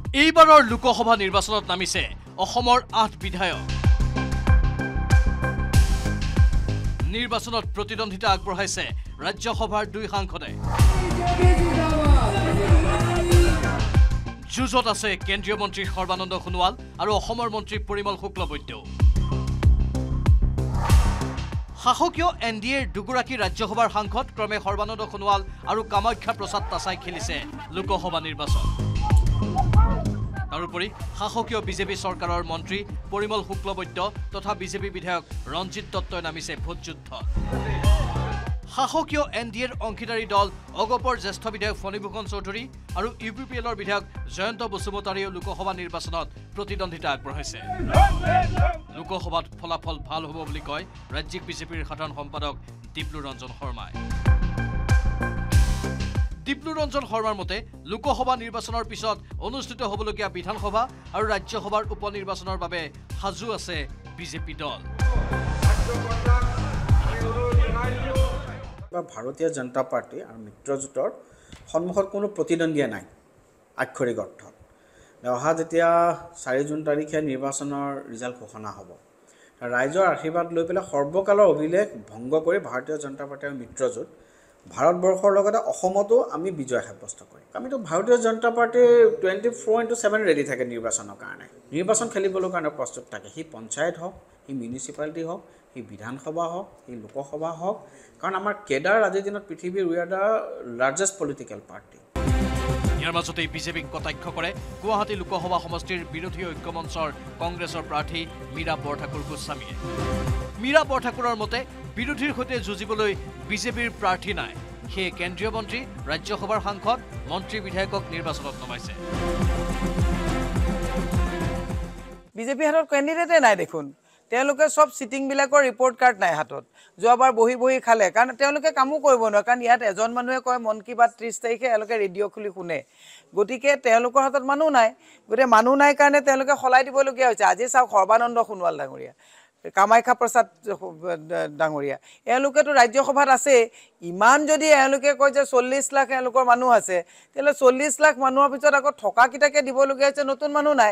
এইবাৰৰ লোকসভা নিৰ্বাচনত নামিছে অসমৰ ৮ বিধায়ক। নিৰ্বাচনত প্ৰতিদ্বন্দ্বিতা আগবঢ়াইছে ৰাজ্যসভাৰ 2 সাংসদে। যুঁজত আছে কেন্দ্ৰীয় মন্ত্ৰী সৰ্বানন্দ সোণোৱাল আৰু অসমৰ মন্ত্ৰী পৰিমল শুক্লবৈদ্যও। শাসকীয় এনডিএৰ দুগৰাকী ৰাজ্যসভাৰ সাংসদ ক্ৰমে সৰ্বানন্দ সোণোৱাল আৰু কামাখ্যা প্ৰসাদ তাছাই খেলিছে লোকসভা নিৰ্বাচন। তাৰোপৰি শাসকীয় বিজেপি চৰকাৰৰ মন্ত্ৰী পৰিমল শুক্লবৈদ্য তথা বিজেপি বিধায়ক ৰঞ্জিত দত্তই নামিছে ভোটযুদ্ধত। শাসকীয় এনডিএৰ অংশীদাৰী দল অগপৰ জ্যেষ্ঠ বিধায়ক ফণীভূষণ চৌধুৰী আৰু ইউপিপিএলৰ বিধায়ক জয়ন্ত বসুমতাৰীয়েও লোকসভা নিৰ্বাচনত প্ৰতিদ্বন্দ্বিতা আগবঢ়াইছে। লোকসভাত ফলাফল ভাল হ'ব বুলি কয় ৰাজ্যিক বিজেপিৰ সাধাৰণ সম্পাদক দিপ্লু ৰঞ্জন শৰ্মাই। দিপ্লু ৰঞ্জন শৰ্মাৰ মতে লোকসভা নিৰ্বাচনৰ পিছত অনুষ্ঠিত হ'বলগীয়া বিধানসভা আৰু ৰাজ্যসভাৰ উপ নিৰ্বাচনৰ বাবে সাজু আছে বিজেপি দল। ভাৰতীয় জনতা পাৰ্টি আৰু মিত্ৰজোঁটৰ সন্মুখত কোনো প্ৰতিদ্বন্দ্বীয়ে নাই আক্ষৰিক অৰ্থত। অহা যেতিয়া 4 জুন তাৰিখে নিৰ্বাচনৰ ৰিজাল্ট ঘোষণা হ'ব, ৰাইজৰ আশীৰ্বাদ লৈ পেলাই সৰ্বকালৰ অভিলেখ ভংগ কৰি ভাৰতীয় জনতা পাৰ্টি আৰু মিত্ৰজোঁট ভাৰতবৰ্ষৰ লগতে অসমতো আমি বিজয় সাব্যস্ত কৰিম। আমিতো ভাৰতীয় জনতা পাৰ্টিৰ 24/7 ৰেডি থাকে নিৰ্বাচনৰ কাৰণে। নিৰ্বাচন খেলিবলৈ কাৰণে প্ৰস্তুত থাকে। সি পঞ্চায়ত হওক, সি মিউনিচিপালিটি হওক, সি বিধানসভা হওক, সি লোকসভা হওক, কাৰণ আমাৰ কেডাৰ আজিৰ দিনত পৃথিৱীৰ we are the largest political party. ইয়াৰ মাজতে বিজেপিক কটাক্ষ কৰে গুৱাহাটী লোকসভা সমষ্টিৰ বিৰোধী ঐক্য মঞ্চৰ কংগ্ৰেছৰ প্ৰাৰ্থী মীৰা বৰঠাকুৰ গোস্বামীয়ে। মীৰা বৰঠাকুৰৰ মতে বিৰোধীৰ সৈতে যুঁজিবলৈ বিজেপিৰ প্ৰাৰ্থী নাই, সেয়ে কেন্দ্ৰীয় মন্ত্ৰী, ৰাজ্যসভাৰ সাংসদ, মন্ত্ৰী বিধায়কক নিৰ্বাচনত নমাইছে। বিজেপি হাতত কেণ্ডিডেটে নাই দেখোন। তেওঁলোকে সব সিটিংবিলাকৰ ৰিপৰ্ট কাৰ্ড নাই হাতত। যোৱাবাৰ বহি বহি খালে, কাৰণ তেওঁলোকে কামো কৰিব নোৱাৰে। কাৰণ ইয়াত এজন মানুহে কয় মন কি বাত 30 তাৰিখে এওঁলোকে ৰেডিঅ' খুলি শুনে। গতিকে তেওঁলোকৰ হাতত মানুহ নাই। গতিকে মানুহ নাই কাৰণে তেওঁলোকে সলাই দিবলগীয়া হৈছে। আজি চাওক সৰ্বানন্দ সোণোৱাল ডাঙৰীয়া, কামাখ্যা প্ৰসাদ ডাঙৰীয়া, এওঁলোকেতো ৰাজ্যসভাত আছে। ইমান যদি এওঁলোকে কয় যে 40 লাখ এওঁলোকৰ মানুহ আছে, তেতিয়াহ'লে 40 লাখ মানুহৰ পিছত আকৌ থকাকেইটাকে দিবলগীয়া হৈছে, নতুন মানুহ নাই।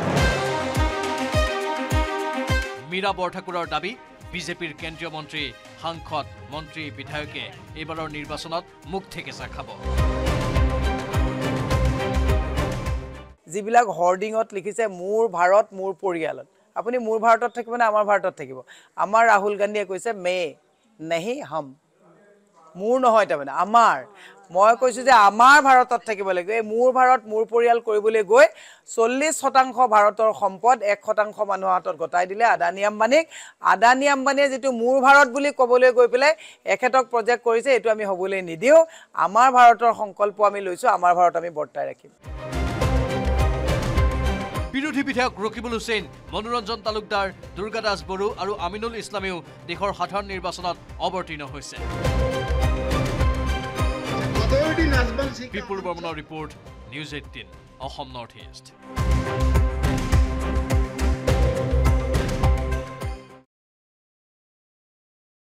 মীৰা বৰঠাকুৰৰ দাবী, বিজেপিৰ কেন্দ্ৰীয় মন্ত্ৰী, সাংসদ, মন্ত্ৰী, বিধায়কে এইবাৰৰ নিৰ্বাচনত মুখ থেকেচা খাব। যিবিলাক হৰ্ডিঙত লিখিছে মোৰ ভাৰত মোৰ পৰিয়ালত, আপুনি মোৰ ভাৰতত থাকিব নে আমাৰ ভাৰতত থাকিব? আমাৰ ৰাহুল গান্ধীয়ে কৈছে মে নেহি হম, মোৰ নহয়, তাৰমানে আমাৰ। মই কৈছোঁ যে আমাৰ ভাৰতত থাকিব লাগিব। এই মোৰ ভাৰত মোৰ পৰিয়াল কৰিবলৈ গৈ 40% ভাৰতৰ সম্পদ 1% মানুহৰ হাতত গতাই দিলে আদানী আম্বানীক। আদানী আম্বানীয়ে যিটো মোৰ ভাৰত বুলি ক'বলৈ গৈ পেলাই এখেতক প্ৰজেক্ট কৰিছে, এইটো আমি হ'বলৈ নিদিওঁ। আমাৰ ভাৰতৰ সংকল্প আমি লৈছোঁ, আমাৰ ভাৰত আমি বৰ্তাই ৰাখিম। বিৰোধী বিধায়ক ৰকিবুল হুছেইন, মনোৰঞ্জন তালুকদাৰ, দুৰ্গা দাস বড়ো আৰু আমিনুল ইছলামেও দেশৰ সাধাৰণ নিৰ্বাচনত অৱতীৰ্ণ হৈছে। বিপুল বৰ্মনৰ report, News18 Assam north east.